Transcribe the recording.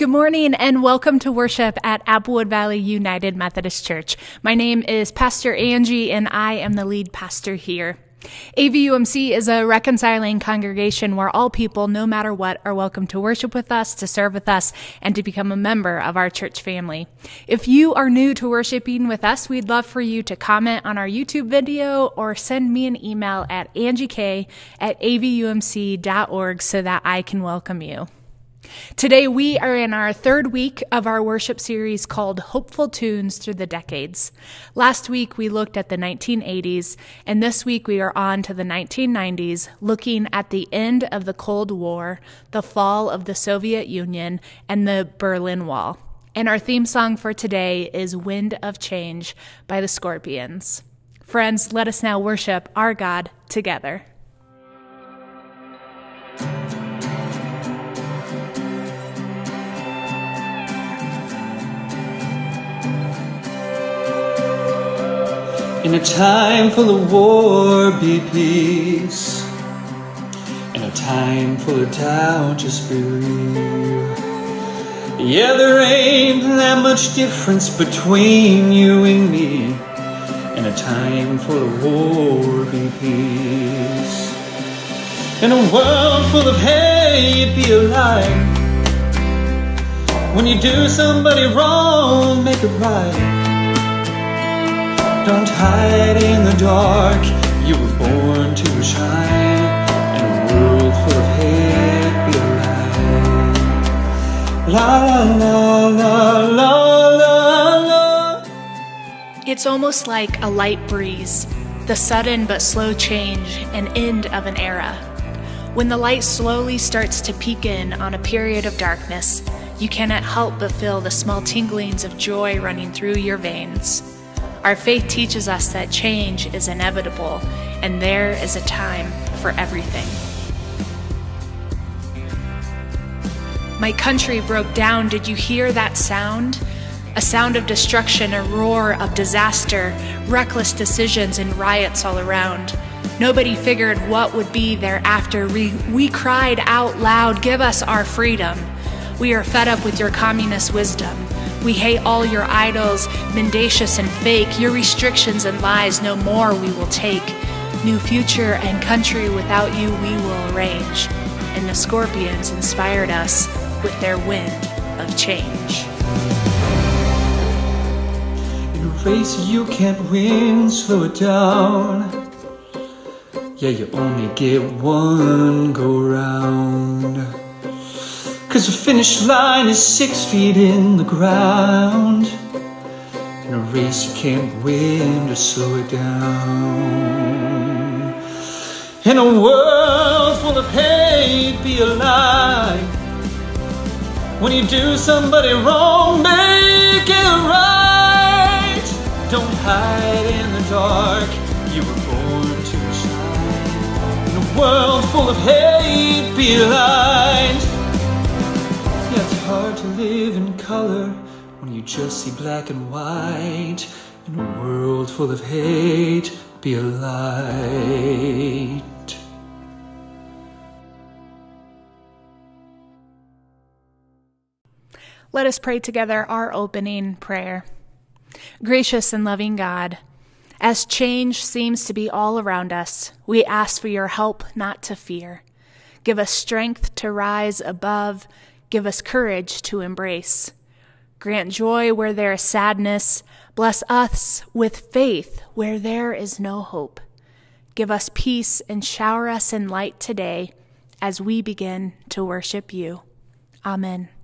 Good morning and welcome to worship at Applewood Valley United Methodist Church. My name is Pastor Angie and I am the lead pastor here. AVUMC is a reconciling congregation where all people, no matter what, are welcome to worship with us, to serve with us, and to become a member of our church family. If you are new to worshiping with us, we'd love for you to comment on our YouTube video or send me an email at angiek@avumc.org so that I can welcome you. Today we are in our third week of our worship series called Hopeful Tunes Through the Decades. Last week we looked at the 1980s, and this week we are on to the 1990s, looking at the end of the Cold War, the fall of the Soviet Union, and the Berlin Wall. And our theme song for today is Wind of Change by the Scorpions. Friends, let us now worship our God together. In a time full of war, be peace. In a time full of doubt, just believe. Yeah, there ain't that much difference between you and me. In a time full of war, be peace. In a world full of hate, be a light. When you do somebody wrong, make it right. Don't hide in the dark, you were born to shine. In a world full of hate, be alive. La la la la la la. It's almost like a light breeze, the sudden but slow change and end of an era. When the light slowly starts to peek in on a period of darkness, you cannot help but feel the small tinglings of joy running through your veins. Our faith teaches us that change is inevitable, and there is a time for everything. My country broke down. Did you hear that sound? A sound of destruction, a roar of disaster, reckless decisions and riots all around. Nobody figured what would be thereafter. We cried out loud, give us our freedom. We are fed up with your communist wisdom. We hate all your idols, mendacious and fake. Your restrictions and lies no more we will take. New future and country without you we will arrange. And the Scorpions inspired us with their wind of change. In a race you can't win, slow it down. Yeah, you only get one go round. 'Cause the finish line is 6 feet in the ground. In a race you can't win, just slow it down. In a world full of hate, be alive. When you do somebody wrong, make it right. Don't hide in the dark, you were born to shine. In a world full of hate, be alive. It's hard to live in color when you just see black and white. In a world full of hate, be a light. Let us pray together our opening prayer. Gracious and loving God, as change seems to be all around us, we ask for your help not to fear. Give us strength to rise above. Give us courage to embrace. Grant joy where there is sadness. Bless us with faith where there is no hope. Give us peace and shower us in light today as we begin to worship you. Amen.